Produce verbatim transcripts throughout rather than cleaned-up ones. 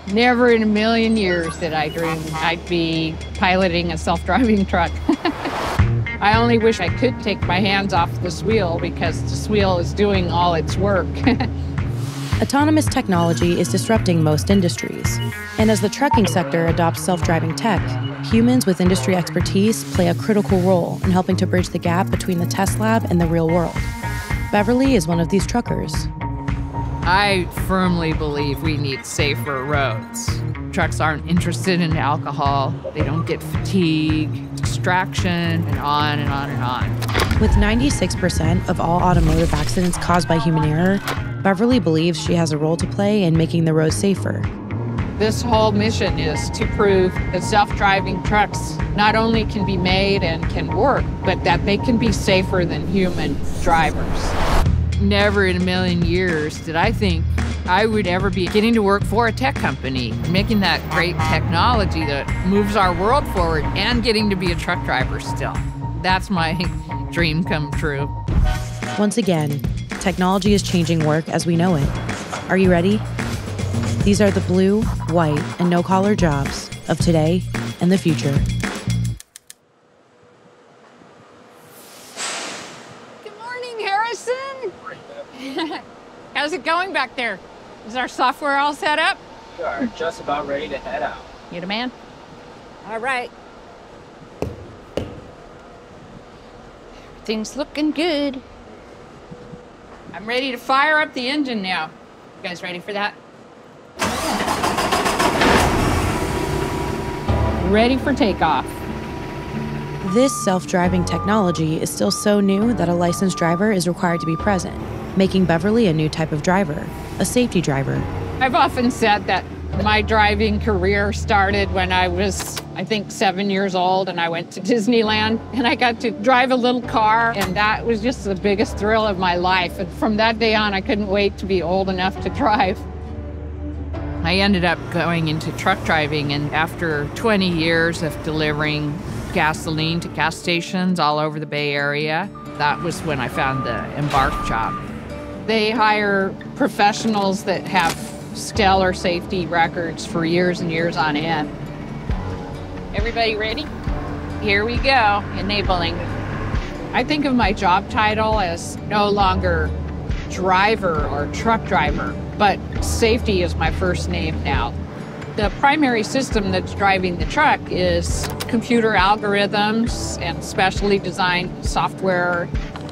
Never in a million years did I dream I'd be piloting a self-driving truck. I only wish I could take my hands off this wheel because this wheel is doing all its work. Autonomous technology is disrupting most industries. And as the trucking sector adopts self-driving tech, humans with industry expertise play a critical role in helping to bridge the gap between the test lab and the real world. Beverly is one of these truckers. I firmly believe we need safer roads. Trucks aren't interested in alcohol. They don't get fatigue, distraction, and on and on and on. With ninety-six percent of all automotive accidents caused by human error, Beverly believes she has a role to play in making the roads safer. This whole mission is to prove that self-driving trucks not only can be made and can work, but that they can be safer than human drivers. Never in a million years did I think I would ever be getting to work for a tech company, making that great technology that moves our world forward and getting to be a truck driver still. That's my dream come true. Once again, technology is changing work as we know it. Are you ready? These are the blue, white, and no-collar jobs of today and the future. Good morning, Harrison. How's it going back there? Is our software all set up? We are just about ready to head out. You the man? All right. Everything's looking good. I'm ready to fire up the engine now. You guys ready for that? Ready for takeoff. This self-driving technology is still so new that a licensed driver is required to be present, making Beverly a new type of driver, a safety driver. I've often said that my driving career started when I was, I think, seven years old, and I went to Disneyland, and I got to drive a little car, and that was just the biggest thrill of my life. And from that day on, I couldn't wait to be old enough to drive. I ended up going into truck driving, and after twenty years of delivering gasoline to gas stations all over the Bay Area, that was when I found the Embark job. They hire professionals that have stellar safety records for years and years on end. Everybody ready? Here we go, enabling. I think of my job title as no longer driver or truck driver, but safety is my first name now. The primary system that's driving the truck is computer algorithms and specially designed software.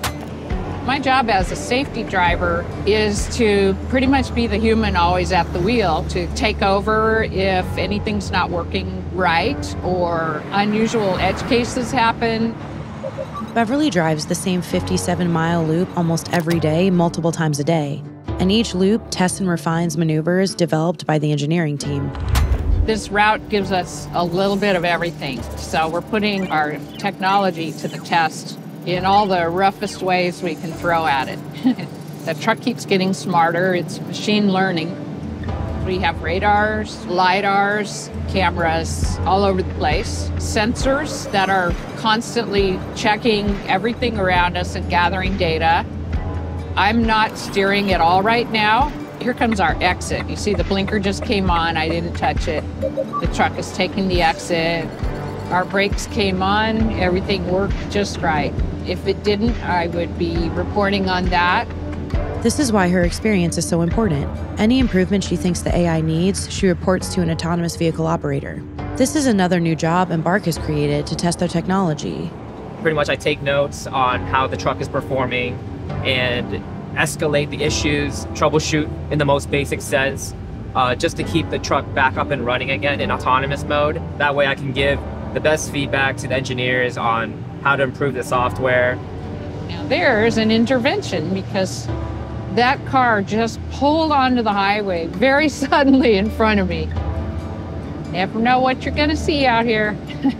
My job as a safety driver is to pretty much be the human always at the wheel, to take over if anything's not working right or unusual edge cases happen. Beverly drives the same fifty-seven mile loop almost every day, multiple times a day. And each loop tests and refines maneuvers developed by the engineering team. This route gives us a little bit of everything. So we're putting our technology to the test in all the roughest ways we can throw at it. The truck keeps getting smarter. It's machine learning. We have radars, lidars, cameras all over the place, sensors that are constantly checking everything around us and gathering data. I'm not steering at all right now. Here comes our exit. You see the blinker just came on. I didn't touch it. The truck is taking the exit. Our brakes came on. Everything worked just right. If it didn't, I would be reporting on that. This is why her experience is so important. Any improvement she thinks the A I needs, she reports to an autonomous vehicle operator. This is another new job Embark has created to test their technology. Pretty much I take notes on how the truck is performing and escalate the issues, troubleshoot in the most basic sense, uh, just to keep the truck back up and running again in autonomous mode. That way I can give the best feedback to the engineers on how to improve the software. Now there's an intervention because that car just pulled onto the highway very suddenly in front of me. Never know what you're gonna see out here.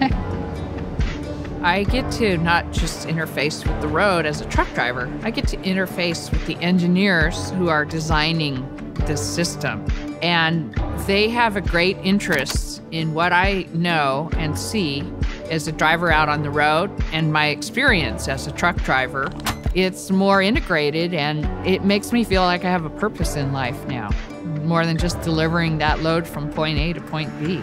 I get to not just interface with the road as a truck driver, I get to interface with the engineers who are designing this system. And they have a great interest in what I know and see as a driver out on the road and my experience as a truck driver. It's more integrated and it makes me feel like I have a purpose in life now. more than just delivering that load from point A to point B.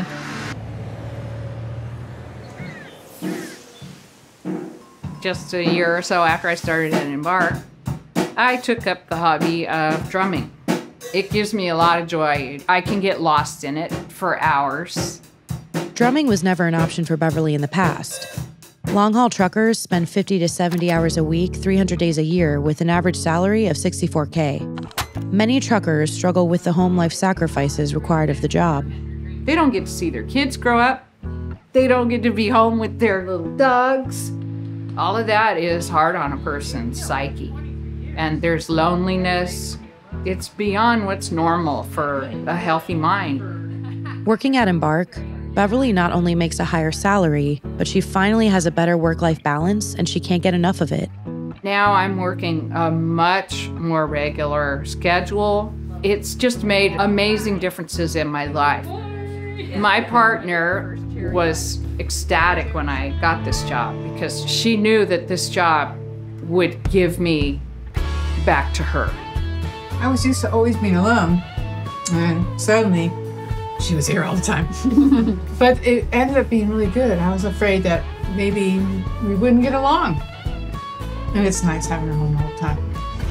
Just a year or so after I started at Embark, I took up the hobby of drumming. It gives me a lot of joy. I can get lost in it for hours. Drumming was never an option for Beverly in the past. Long-haul truckers spend fifty to seventy hours a week, three hundred days a year, with an average salary of sixty-four K. Many truckers struggle with the home life sacrifices required of the job. They don't get to see their kids grow up. They don't get to be home with their little dogs. All of that is hard on a person's psyche. And there's loneliness. It's beyond what's normal for a healthy mind. Working at Embark, Beverly not only makes a higher salary, but she finally has a better work-life balance, and she can't get enough of it. Now I'm working a much more regular schedule. It's just made amazing differences in my life. My partner was ecstatic when I got this job because she knew that this job would give me back to her. I was used to always being alone, and suddenly she was here all the time. But it ended up being really good. I was afraid that maybe we wouldn't get along. And it's nice having her home all the time.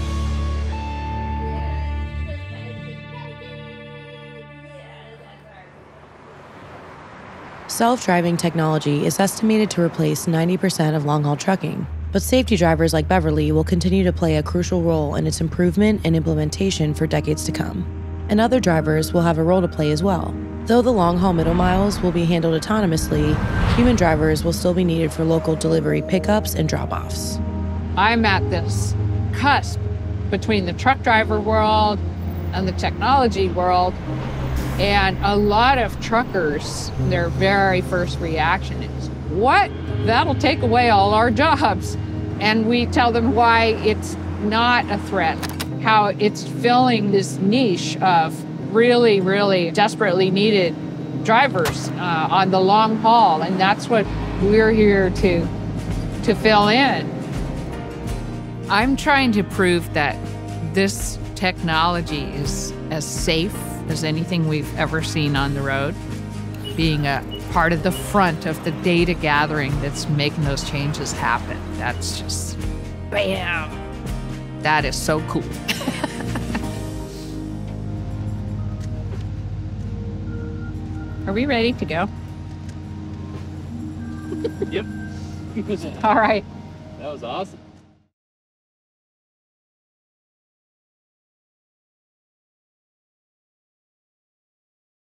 Self-driving technology is estimated to replace ninety percent of long-haul trucking, but safety drivers like Beverly will continue to play a crucial role in its improvement and implementation for decades to come. And other drivers will have a role to play as well. Though the long-haul middle miles will be handled autonomously, human drivers will still be needed for local delivery pickups and drop-offs. I'm at this cusp between the truck driver world and the technology world. And a lot of truckers, their very first reaction is, what? That'll take away all our jobs. And we tell them why it's not a threat, how it's filling this niche of really, really desperately needed drivers uh, on the long haul. And that's what we're here to, to fill in. I'm trying to prove that this technology is as safe as anything we've ever seen on the road, being a part of the front of the data gathering that's making those changes happen. That's just, bam, that is so cool. Are we ready to go? Yep. All right. That was awesome.